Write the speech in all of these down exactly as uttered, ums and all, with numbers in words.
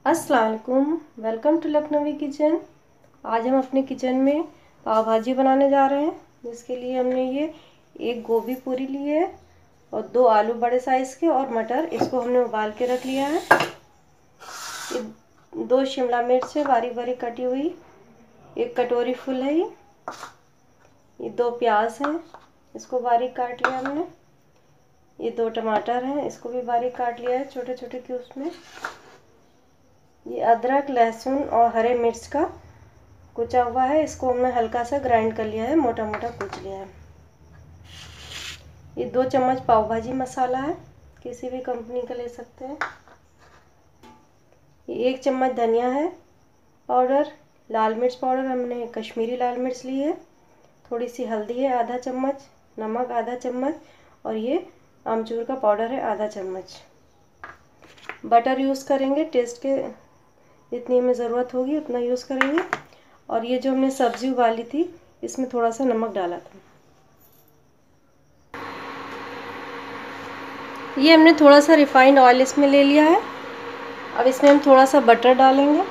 अस्सलाम वालेकुम, welcome to Lucknowi kitchen. आज हम अपने किचन में पाव भाजी बनाने जा रहे हैं, जिसके लिए हमने ये एक गोभी पूरी ली है और दो आलू बड़े साइज़ के और मटर, इसको हमने उबाल के रख लिया है। ये दो शिमला मिर्च है बारीक बारीक कटी हुई, एक कटोरी फुल है ये ये दो प्याज हैं, इसको बारीक काट लिया हमने। ये दो टमाटर हैं, इसको भी बारीक काट लिया है छोटे छोटे क्यूब्स में। ये अदरक, लहसुन और हरे मिर्च का कुचा हुआ है, इसको हमने हल्का सा ग्राइंड कर लिया है, मोटा मोटा कुच लिया है। ये दो चम्मच पाव भाजी मसाला है, किसी भी कंपनी का ले सकते हैं। ये एक चम्मच धनिया है पाउडर। लाल मिर्च पाउडर हमने कश्मीरी लाल मिर्च ली है। थोड़ी सी हल्दी है आधा चम्मच, नमक आधा चम्मच और ये आमचूर का पाउडर है आधा चम्मच। बटर यूज़ करेंगे, टेस्ट के जितनी हमें ज़रूरत होगी उतना यूज़ करेंगे। और ये जो हमने सब्ज़ी उबाली थी, इसमें थोड़ा सा नमक डाला था। ये हमने थोड़ा सा रिफाइंड ऑयल इसमें ले लिया है। अब इसमें हम थोड़ा सा बटर डालेंगे।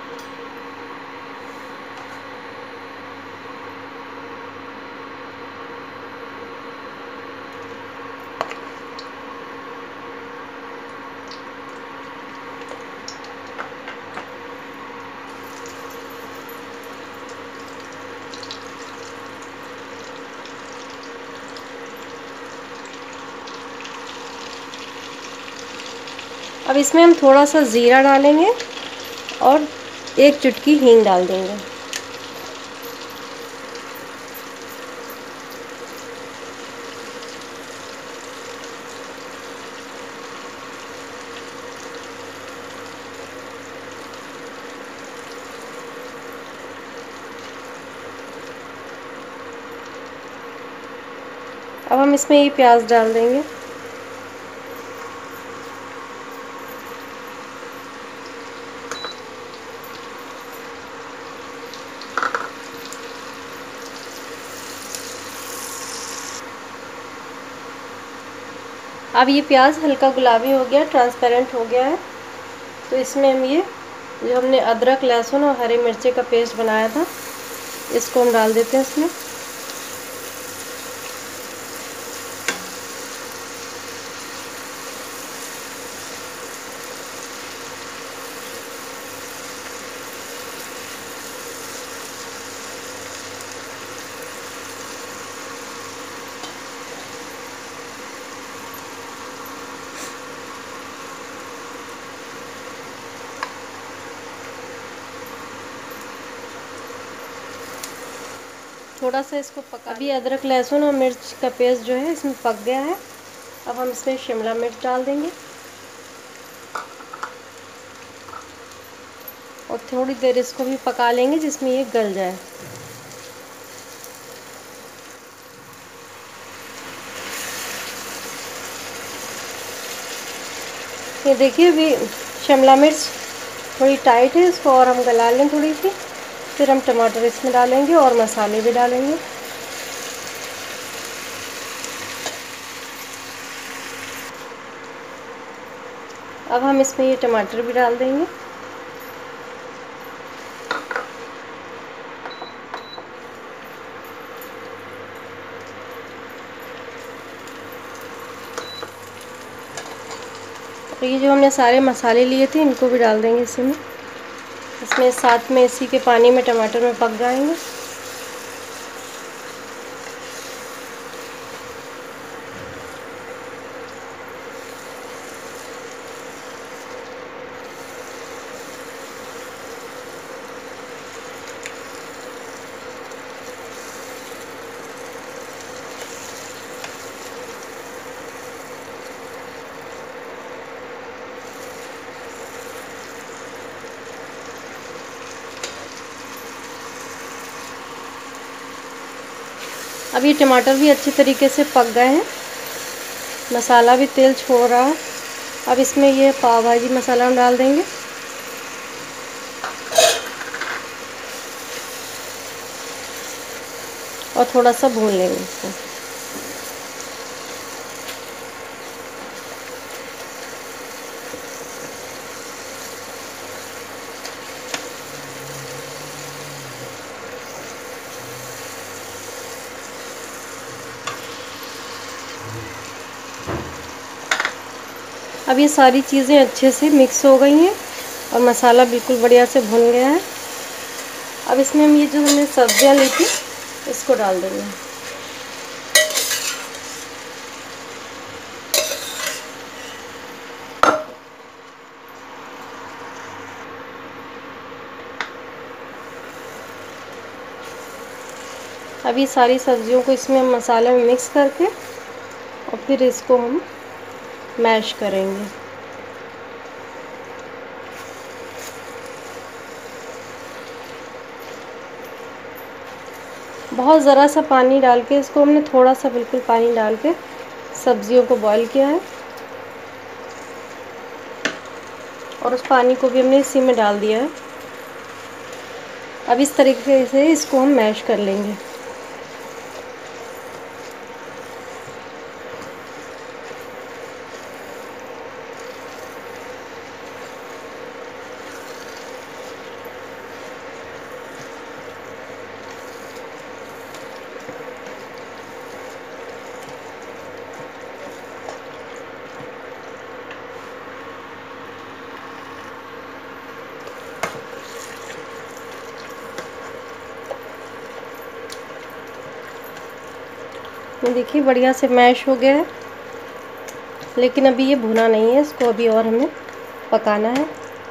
अब इसमें हम थोड़ा सा ज़ीरा डालेंगे और एक चुटकी हींग डाल देंगे। अब हम इसमें ये प्याज डाल देंगे। अब ये प्याज हल्का गुलाबी हो गया, ट्रांसपेरेंट हो गया है, तो इसमें हम ये जो हमने अदरक, लहसुन और हरी मिर्ची का पेस्ट बनाया था, इसको हम डाल देते हैं इसमें। थोड़ा सा इसको पका। अभी अदरक, लहसुन और मिर्च का पेस्ट जो है इसमें पक गया है। अब हम इसमें शिमला मिर्च डाल देंगे और थोड़ी देर इसको भी पका लेंगे जिसमें ये गल जाए। ये देखिए अभी शिमला मिर्च थोड़ी टाइट है, इसको और हम गला लें थोड़ी सी, फिर हम टमाटर इसमें डालेंगे और मसाले भी डालेंगे। अब हम इसमें ये टमाटर भी डाल देंगे। और ये जो हमने सारे मसाले लिए थे इनको भी डाल देंगे इसमें। इसमें साथ में इसी के पानी में टमाटर में पक जाएंगे। अब ये टमाटर भी अच्छे तरीके से पक गए हैं, मसाला भी तेल छोड़ रहा है। अब इसमें ये पाव भाजी मसाला हम डाल देंगे और थोड़ा सा भून लेंगे इसको। अब ये सारी चीज़ें अच्छे से मिक्स हो गई हैं और मसाला बिल्कुल बढ़िया से भुन गया है। अब इसमें हम ये जो हमने सब्जियां ली थी इसको डाल देंगे। अब ये सारी सब्जियों को इसमें हम मसाले में मिक्स करके और फिर इसको हम मैश करेंगे। बहुत ज़रा सा पानी डाल के इसको हमने थोड़ा सा बिल्कुल पानी डाल के सब्जियों को बॉईल किया है और उस पानी को भी हमने इसी में डाल दिया है। अब इस तरीके से इसको हम मैश कर लेंगे। ये देखिए बढ़िया से मैश हो गया है, लेकिन अभी ये भुना नहीं है, इसको अभी और हमें पकाना है।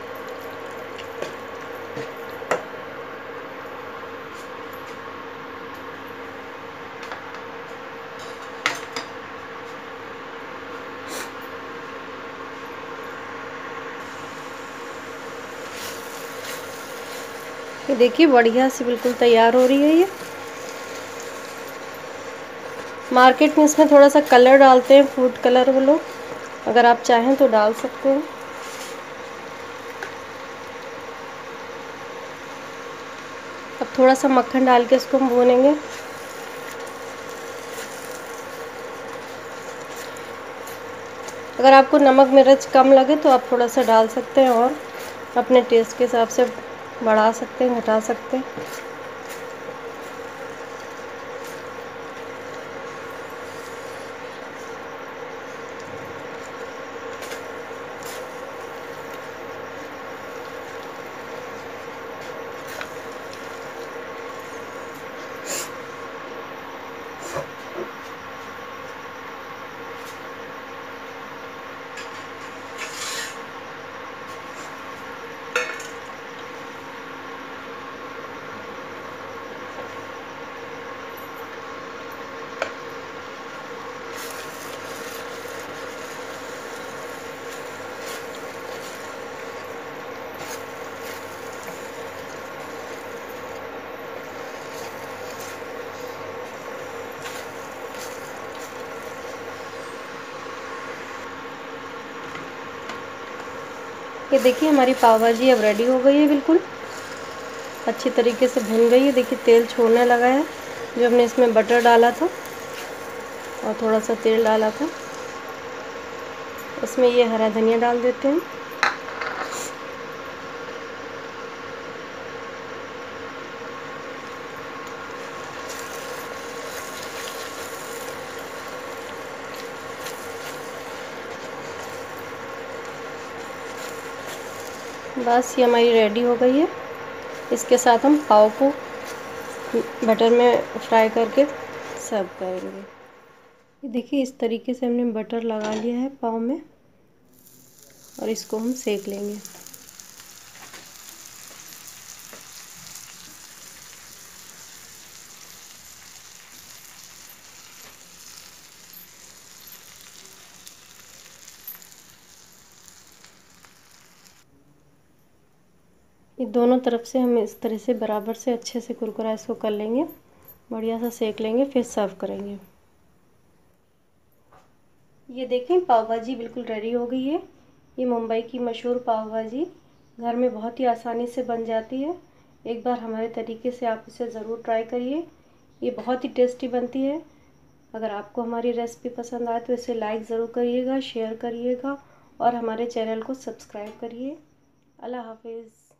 ये देखिए बढ़िया से बिल्कुल तैयार हो रही है ये। मार्केट में इसमें थोड़ा सा कलर डालते हैं, फूड कलर वो लोग, अगर आप चाहें तो डाल सकते हैं। अब थोड़ा सा मक्खन डाल के इसको हम भूनेंगे। अगर आपको नमक मिर्च कम लगे तो आप थोड़ा सा डाल सकते हैं और अपने टेस्ट के हिसाब से बढ़ा सकते हैं, घटा सकते हैं। ये देखिए हमारी पाव भाजी अब रेडी हो गई है, बिल्कुल अच्छी तरीके से भुन गई है। देखिए तेल छोड़ने लगा है, जो हमने इसमें बटर डाला था और थोड़ा सा तेल डाला था। इसमें ये हरा धनिया डाल देते हैं। बस ये हमारी रेडी हो गई है। इसके साथ हम पाव को बटर में फ्राई करके सर्व करेंगे। ये देखिए इस तरीके से हमने बटर लगा लिया है पाव में और इसको हम सेक लेंगे। ये दोनों तरफ से हम इस तरह से बराबर से अच्छे से कुरकुरा इसको कर लेंगे, बढ़िया सा सेक लेंगे, फिर सर्व करेंगे। ये देखें पाव भाजी बिल्कुल रेडी हो गई है। ये मुंबई की मशहूर पाव भाजी घर में बहुत ही आसानी से बन जाती है। एक बार हमारे तरीके से आप इसे ज़रूर ट्राई करिए, ये बहुत ही टेस्टी बनती है। अगर आपको हमारी रेसिपी पसंद आए तो इसे लाइक ज़रूर करिएगा, शेयर करिएगा और हमारे चैनल को सब्सक्राइब करिए। अल्लाह हाफिज़।